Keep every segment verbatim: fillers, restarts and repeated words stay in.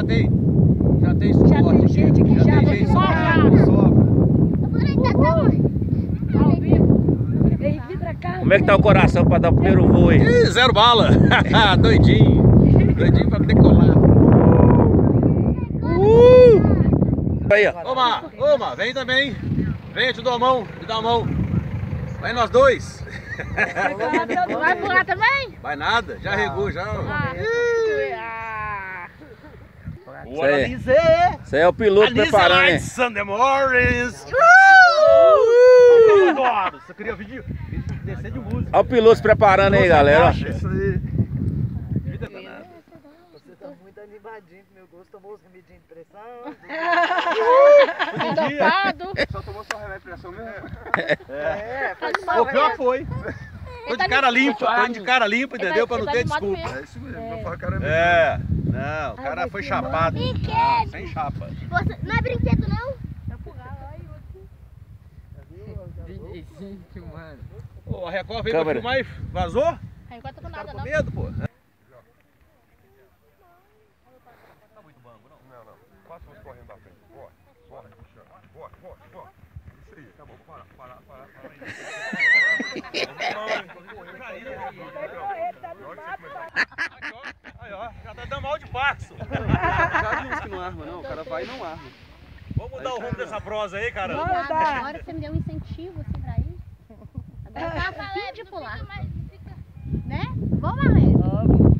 tem, já tem suporte. Já tem gente que já, já tem tem gente sobra. Como é que tá o coração pra dar o primeiro voo aí? Ih, zero bala. Doidinho. Doidinho pra decolar. Uh! Aí, ó. Ô, Mar, ô, Mar, vem também. Vem, eu te dou a mão, me dá a mão. Vai nós dois. Vai pular também? Vai nada, já regou, já. Ah. Isso aí, isso aí é o piloto preparando, hein? Sunday mornings. Você queria vídeo? Descer de música. Olha o piloto se preparando aí, galera. Isso aí. Você tá muito animadinho pro meu gosto, tomou os remedinhos de pressão. Dopado. Só tomou só remédio de pressão mesmo? É, faz O pior foi. Tô de cara limpa, tô de cara limpa, entendeu? Pra não ter desculpa. É isso mesmo, não fala cara mesmo. É, não, o cara foi chapado. Não, sem chapa. Você, não é brinquedo, não? Gente, mano. Ô, a Record veio pra Câmera. filmar e vazou? Enquanto com Tá nada com não. medo, pô? Tá muito banco, não? Não, não. Passa uns correndo da frente. Bora, bora, puxando. Bora, bora, bora. Isso aí, acabou. Para, para, para, para Aí, ó, já tá dando mal de passo. Já vi uns que não arma, não. O cara vai e não arma. Vamos mudar o rumo dessa prosa aí, caramba. Agora você me deu um incentivo assim pra ir. Agora tá afim de pular. Né? Vamos, Marlene?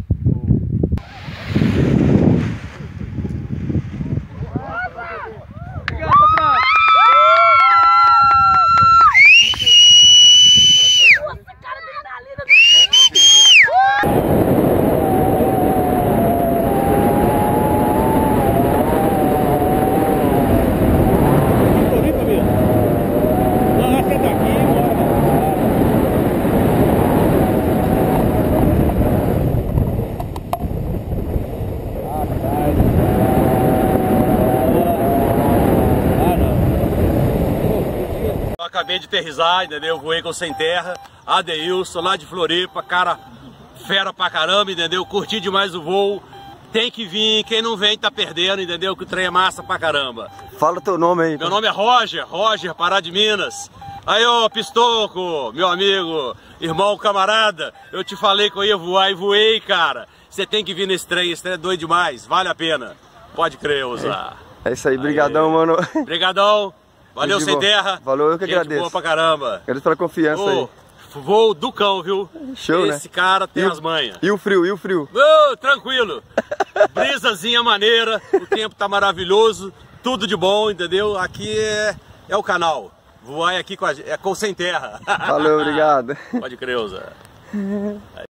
Acabei de aterrissar, entendeu? Voei com Sem Terra, Adeilson, lá de Floripa, cara fera pra caramba, entendeu? Curti demais o voo. Tem que vir, quem não vem tá perdendo, entendeu? Que o trem é massa pra caramba. Fala teu nome aí. Meu nome é Roger, Roger, Pará de Minas. Aí, ô Pistoco, meu amigo, irmão, camarada, eu te falei que eu ia voar e voei, cara. Você tem que vir nesse trem, esse trem é doido demais, vale a pena. Pode crer, usar. É isso aí, brigadão, mano. Brigadão. Valeu, Sem Terra. Valeu, eu que Gente agradeço. boa pra caramba. Agradeço pela confiança Ô, aí. voo do cão, viu? Show, né? Esse cara tem E o- as manhas. E o frio, e o frio? Ô, tranquilo. Brisazinha maneira, o tempo tá maravilhoso, tudo de bom, entendeu? Aqui é, é o canal. Voar é aqui com a, é com Sem Terra. Valeu, obrigado. Pode crer, Zé.